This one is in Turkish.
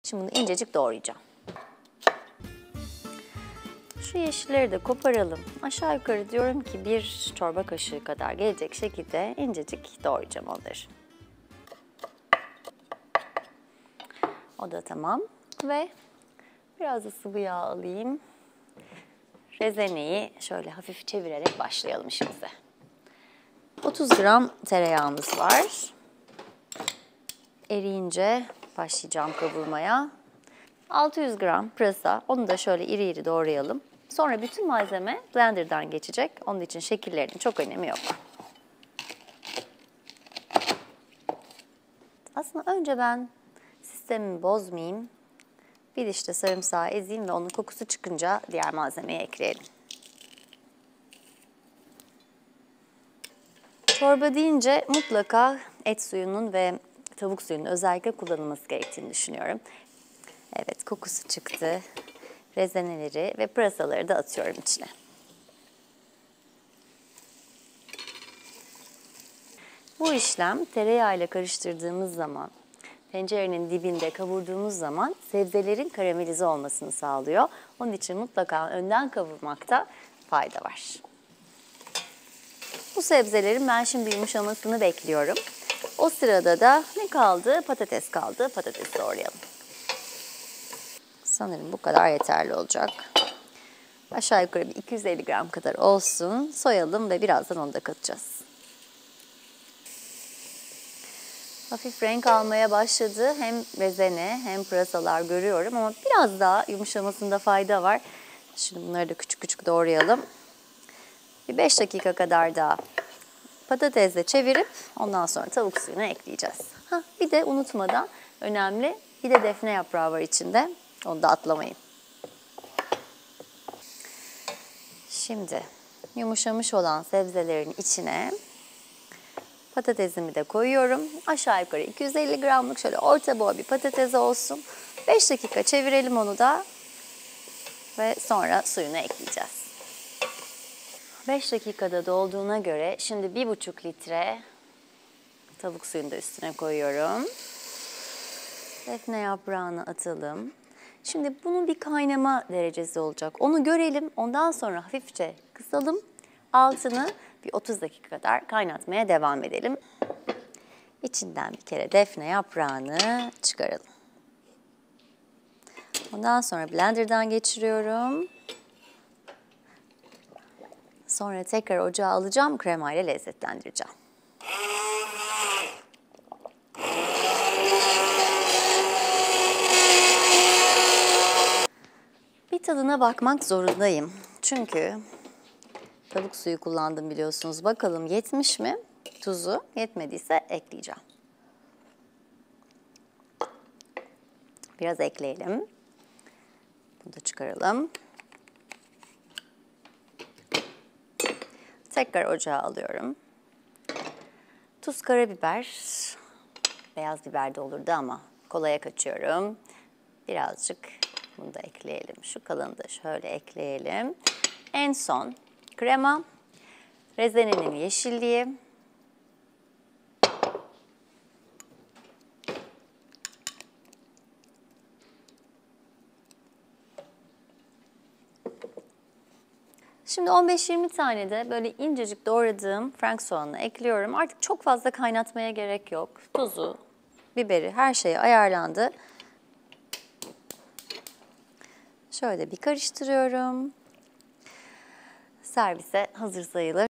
Şimdi bunu incecik doğrayacağım. Şu yeşilleri de koparalım. Aşağı yukarı diyorum ki 1 çorba kaşığı kadar gelecek şekilde incecik doğrayacağım onları. O da tamam. Ve biraz da sıvı yağ alayım. Rezeneyi şöyle hafif çevirerek başlayalım işimize. 30 gram tereyağımız var. Eriyince başlayacağım kavurmaya. 600 gram pırasa, onu da şöyle iri iri doğrayalım. Sonra bütün malzeme blenderdan geçecek. Onun için şekillerinin çok önemi yok. Aslında önce ben sistemimi bozmayayım. Bir dişte sarımsağı ezeyim ve onun kokusu çıkınca diğer malzemeyi ekleyelim. Çorba deyince mutlaka et suyunun ve tavuk suyunun özellikle kullanılması gerektiğini düşünüyorum. Evet, kokusu çıktı. Rezeneleri ve pırasaları da atıyorum içine. Bu işlem tereyağıyla karıştırdığımız zaman, tencerenin dibinde kavurduğumuz zaman sebzelerin karamelize olmasını sağlıyor. Onun için mutlaka önden kavurmakta fayda var. Bu sebzelerin ben şimdi yumuşamasını bekliyorum. O sırada da ne kaldı? Patates kaldı. Patates doğrayalım. Sanırım bu kadar yeterli olacak. Aşağı yukarı bir 250 gram kadar olsun. Soyalım ve birazdan onu da katacağız. Hafif renk almaya başladı. Hem rezene hem pırasalar görüyorum ama biraz daha yumuşamasında fayda var. Şimdi bunları da küçük küçük doğrayalım. Bir 5 dakika kadar daha patatesle çevirip ondan sonra tavuk suyunu ekleyeceğiz. Bir de unutmadan önemli, bir de defne yaprağı var içinde. Onu da atlamayın. Şimdi yumuşamış olan sebzelerin içine patatesimi de koyuyorum. Aşağı yukarı 250 gramlık şöyle orta boy bir patates olsun. 5 dakika çevirelim onu da ve sonra suyunu ekleyeceğiz. 5 dakikada dolduğuna göre şimdi 1,5 litre tavuk suyunu da üstüne koyuyorum. Defne yaprağını atalım. Şimdi bunun bir kaynama derecesi olacak. Onu görelim. Ondan sonra hafifçe kısalım. Altını bir 30 dakika kadar kaynatmaya devam edelim. İçinden bir kere defne yaprağını çıkaralım. Ondan sonra blenderdan geçiriyorum. Sonra tekrar ocağa alacağım. Kremayla lezzetlendireceğim. Bir tadına bakmak zorundayım. Çünkü tavuk suyu kullandım biliyorsunuz. Bakalım yetmiş mi? Tuzu yetmediyse ekleyeceğim. Biraz ekleyelim. Bunu da çıkaralım. Tekrar ocağa alıyorum. Tuz, karabiber, beyaz biber de olurdu ama kolaya kaçıyorum. Birazcık bunu da ekleyelim. Şu kalanı da şöyle ekleyelim. En son krema, rezenenin yeşilliği, şimdi 15-20 tane de böyle incecik doğradığım frank soğanını ekliyorum. Artık çok fazla kaynatmaya gerek yok. Tuzu, biberi, her şey ayarlandı. Şöyle bir karıştırıyorum. Servise hazır sayılır.